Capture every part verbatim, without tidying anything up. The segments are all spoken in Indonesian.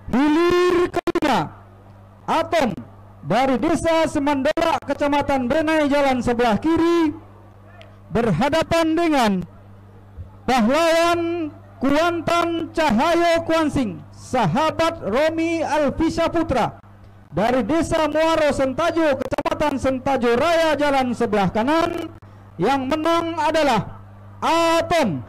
Hilir kelima, Atom dari Desa Semandala, Kecamatan Benai, jalan sebelah kiri, berhadapan dengan Pahlawan Kuantan Cahayo Kuansing, sahabat Romi Alfisya Putra dari Desa Muaro Sentajo, Kecamatan Sentajo Raya, jalan sebelah kanan. Yang menang adalah Atom.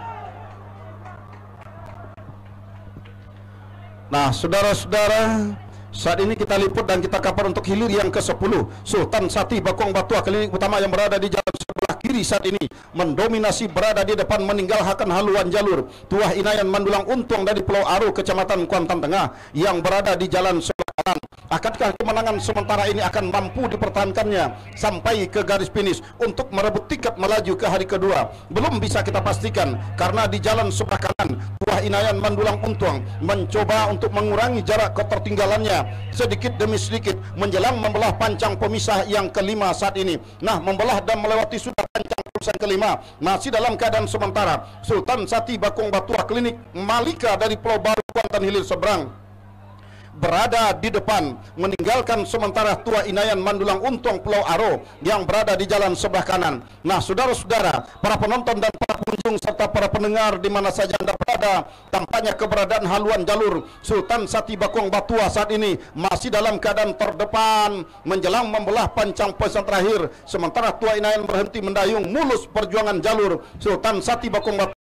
Nah, saudara-saudara, saat ini kita liput dan kita kabar untuk hilir yang ke sepuluh. Sultan Sati Bakong Batua, klinik utama yang berada di jalan sebelah kiri saat ini mendominasi, berada di depan, meninggalkan haluan jalur. Tuah Inayan Mandulang Untung dari Pulau Aro, Kecamatan Kuantan Tengah, yang berada di jalan sebelah kanan. Akankah kemenangan sementara ini akan mampu dipertahankannya sampai ke garis finish untuk merebut tiket melaju ke hari kedua? Belum bisa kita pastikan, karena di jalan sebelah kanan Tuah Inayan Mandulang Untung mencoba untuk mengurangi jarak ketertinggalannya sedikit demi sedikit menjelang membelah pancang pemisah yang kelima saat ini. Nah, membelah dan melewati sudah pancang pemisah kelima, masih dalam keadaan sementara Sultan Sati Bakong Batua, klinik Malika dari Pulau Baru Kuantan Hilir seberang berada di depan, meninggalkan sementara Tua Inayan Mandulang Untung Pulau Aro yang berada di jalan sebelah kanan. Nah, saudara-saudara, para penonton dan para pengunjung serta para pendengar di mana saja Anda berada, tampaknya keberadaan haluan jalur Sultan Sati Bakong Batua saat ini masih dalam keadaan terdepan menjelang membelah pancang pesan terakhir, sementara Tua Inayan berhenti mendayung mulus perjuangan jalur Sultan Sati Bakong Batua